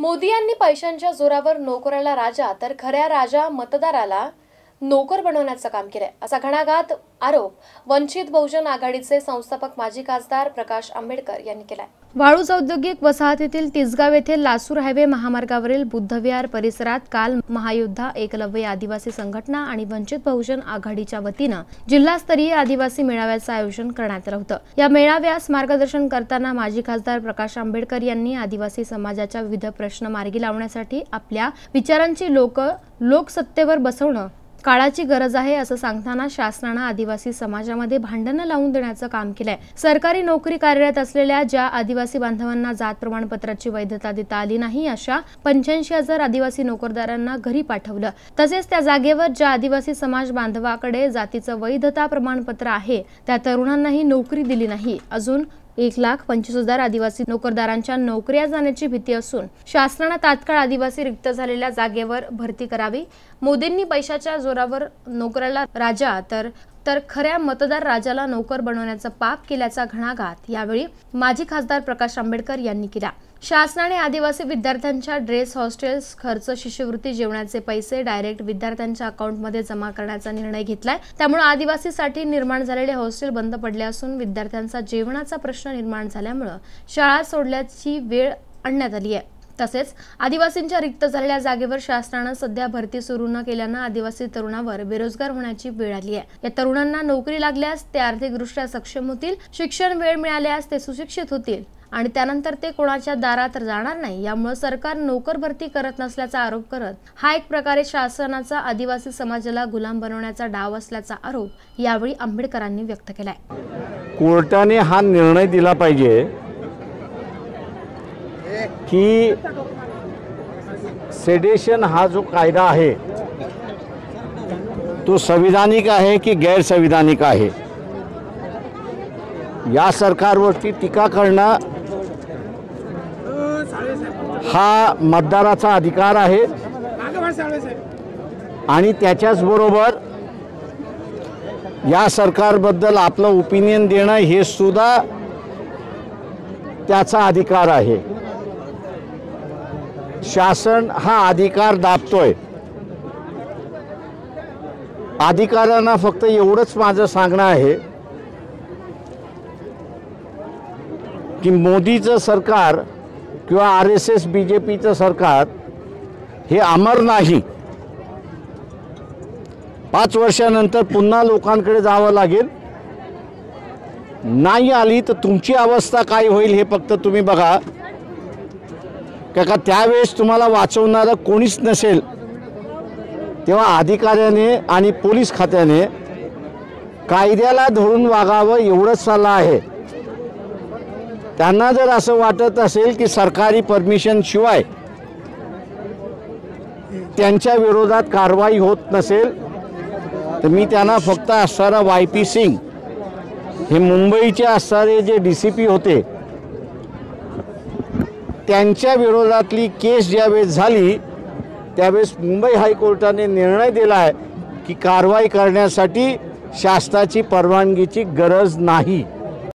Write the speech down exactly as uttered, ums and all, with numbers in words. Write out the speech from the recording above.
मोदी यांनी पैशांच्या जोरावर नोकराला राजा तर खऱ्या राजा मतदाराला नोकर बनवण्याचं काम केलंय, असा घणाघात आरोप वंचित बहुजन आघाडीचे संस्थापक माजी खासदार प्रकाश आंबेडकर यांनी केलाय। वाळूज औद्योगिक वसाहतीतील तिसगाव येथे लासूर हायवे महामार्गावरील बुद्धविहार परिसरात काल महायोद्धा एकलव्य आदिवासी संघटना आणि वंचित बहुजन आघाडीच्या वतीनं जिल्हास्तरीय आदिवासी मेळाव्याचं आयोजन करण्यात आलं होतं। या मेळाव्यास मार्गदर्शन करताना माजी खासदार प्रकाश आंबेडकर यांनी आदिवासी समाजाच्या विविध प्रश्न मार्गी लावण्यासाठी आपल्या विचारांची लोक लोकसत्तेवर बसवणं काळाची गरज आहे असं सांगताना शासनाने आदिवासी समाजामध्ये भांडणं लावून देण्याचं काम केलंय। सरकारी नोकरी कार्यरत असलेल्या ज्या आदिवासी बांधवांना जात प्रमाणपत्राची वैधता देता आली नाही अशा पंच्याऐंशी हजार आदिवासी नोकरदारांना घरी पाठवलं। तसेच त्या जागेवर ज्या आदिवासी समाज बांधवाकडे जातीचं वैधता प्रमाणपत्र आहे त्या तरुणांनाही नोकरी दिली नाही। अजून एक लाख पंचवीस हजार आदिवासी नोकरदारांच्या नोकऱ्या जाण्याची भीती असून शासनाने तात्काळ आदिवासी रिक्त झालेल्या जागेवर भरती करावी। मोदींनी पैशाच्या जोरावर नोकराला राजा तर तर खऱ्या मतदार राजाला नोकर बनवण्याचं पाप केल्याचा घणाघात यावेळी माजी खासदार प्रकाश आंबेडकर यांनी केला। शासनाने आदिवासी विद्यार्थ्यांच्या ड्रेस, हॉस्टेल्स खर्च, शिष्यवृत्ती, जेवणाचे पैसे डायरेक्ट विद्यार्थ्यांच्या अकाउंटमध्ये जमा करण्याचा निर्णय घेतलाय। त्यामुळे आदिवासीसाठी निर्माण झालेले हॉस्टेल बंद पडले असून विद्यार्थ्यांचा जेवणाचा प्रश्न निर्माण झाल्यामुळे शाळा सोडल्याची वेळ आणण्यात आली आहे। तसेच आदिवासींच्या रिक्त झालेल्या जागेवर शासनाने सध्या भरती सुरू न केल्याने आदिवासी तरुणावर बेरोजगार होण्याची वेळ आली आहे। या तरुणांना नोकरी लागल्यास ते आर्थिकदृष्ट्या सक्षम होतील, शिक्षण वेळ मिळाल्यास ते सुशिक्षित होतील आणि त्यानंतर ते कोणाच्या दारात जाणार नाही। यामुळे सरकार नोकर भरती करत नसल्याचा आरोप करत हा एक प्रकारे शासनाचा आदिवासी समाजाला गुलाम बनवण्याचा डाव असल्याचा आरोप यावेळी आंबेडकरांनी व्यक्त केलाय। कोर्टाने हा निर्णय दिला पाहिजे की सेडेशन हा जो कायदा आहे तो संविधानिक आहे की गैर संविधानिक आहे। या सरकारवरती टीका करणं हा मतदाराचा अधिकार आहे आणि त्याच्याच बरोबर या सरकारबद्दल आपलं ओपिनियन देणं हे सुद्धा त्याचा अधिकार आहे। शासन हा अधिकार दाबतोय। अधिकाऱ्यांना फक्त एवढंच माझं सांगणं आहे की मोदीचं सरकार किंवा R S S B J पीचं सरकार हे अमर नाही। पाच वर्षानंतर पुन्हा लोकांकडे जावं लागेल। नाही आली तर तुमची अवस्था काय होईल हे फक्त तुम्ही बघा, का त्यावेळेस तुम्हाला वाचवणारं कोणीच नसेल। तेव्हा अधिकाऱ्याने आणि पोलीस खात्याने कायद्याला धरून वागावं एवढंच सल्ला आहे। त्यांना जर असं वाटत असेल की सरकारी परमिशन शिवाय त्यांच्या विरोधात कारवाई होत नसेल तर मी त्यांना फक्त असणारा वाय पी सिंग हे मुंबईचे असणारे जे डी सी पी होते त्यांच्या विरोधातली केस ज्यावेळेस झाली त्यावेळेस मुंबई हायकोर्टाने निर्णय दिला आहे की कारवाई करण्यासाठी शासनाची परवानगीची गरज नाही।